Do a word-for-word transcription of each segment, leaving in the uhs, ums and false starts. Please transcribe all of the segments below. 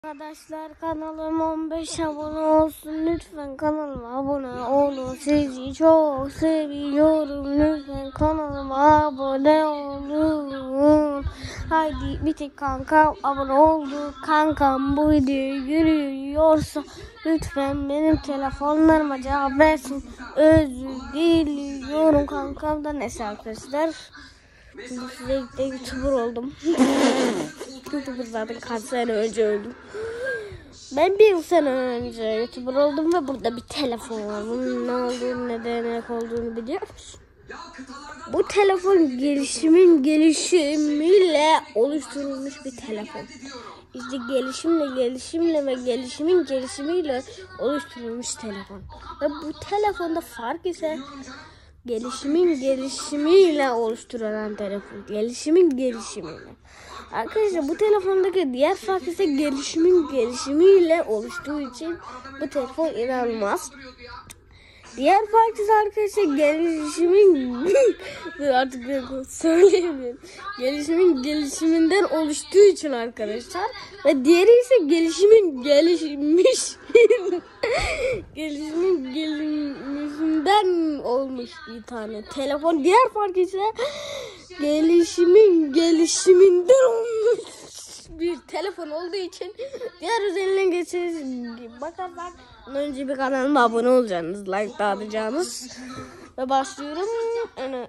Arkadaşlar kanalıma on beş abone olsun, lütfen kanalıma abone olun, sizi çok seviyorum, lütfen kanalıma abone olun. Haydi bir tek kankam abone oldu, kankam bu videoyu görüyorsa lütfen benim telefonlarıma cevap versin, özür diliyorum kankamdan. Neyse arkadaşlar, şimdi size de YouTuber oldum. YouTuber zaten kaç sene önce öldüm. Ben bir yıl sene önce YouTuber oldum ve burada bir telefon var. Bunun ne olduğunu, ne demek olduğunu biliyor musun? Bu telefon gelişimin gelişimiyle oluşturulmuş bir telefon. İşte gelişimle, gelişimle ve gelişimin gelişimiyle oluşturulmuş telefon. Ve bu telefonda fark ise gelişimin gelişimiyle oluşturulan telefon. Gelişimin gelişimiyle. Arkadaşlar bu telefondaki diğer fark ise gelişimin gelişimiyle oluştuğu için bu telefon inanılmaz. Diğer fark ise arkadaşlar gelişimin artık ben söyleyemiyorum. Gelişimin gelişiminden oluştuğu için arkadaşlar. Ve diğeri ise gelişimin gelişmiş gelişimin gelişiminden olmuş bir tane telefon. Diğer fark ise gelişimin gelişiminden olmuş bir telefon olduğu için diğer özelliğine geçeriz. Bakarsak önce bir kanalıma abone olacaksınız, like dağıtacağınız ve başlıyorum. Yani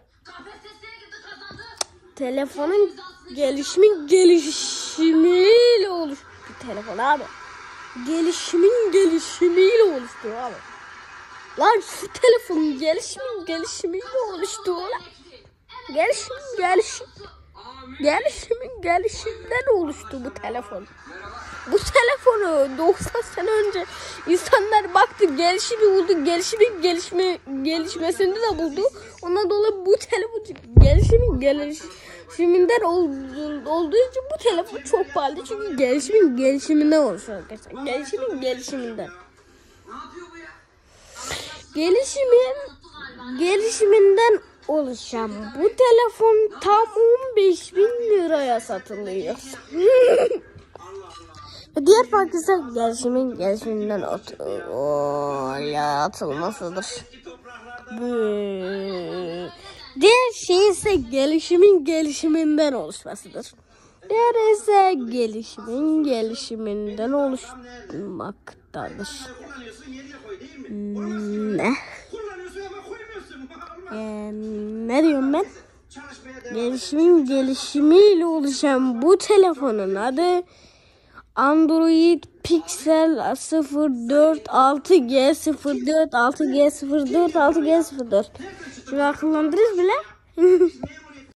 telefonun gelişimin gelişimiyle oluştu bir telefon abi. Gelişimin gelişimiyle oluştu abi. Lan şu telefonun gelişimin gelişimiyle oluştu lan. Gelişim gelişim gelişimin gelişimden oluştu bu telefon. Bu telefonu doksan sene önce insanlar baktı, gelişimi buldu, gelişimin gelişme gelişmesini de buldu. Ondan dolayı bu telefon gelişimin gelişiminden olduğu, olduğu için bu telefon çok pahalı, çünkü gelişimin gelişiminden oluşuyor arkadaşlar. Gelişimin gelişiminden. Gelişimin gelişiminden oluşan bu telefon tam on beş bin liraya satılıyor. Diğer fark ise gelişimin gelişiminden atılmasıdır. Diğer şey ise gelişimin gelişiminden oluşmasıdır. Diğer ise gelişimin gelişiminden oluşmaktadır. Ne? Ee, ne diyorum ben? Gelişimin gelişimiyle oluşan bu telefonun adı Android Pixel sıfır dört altı G sıfır dört altı G sıfır dört altı G sıfır dört. Şimdi akıllandırırız bile.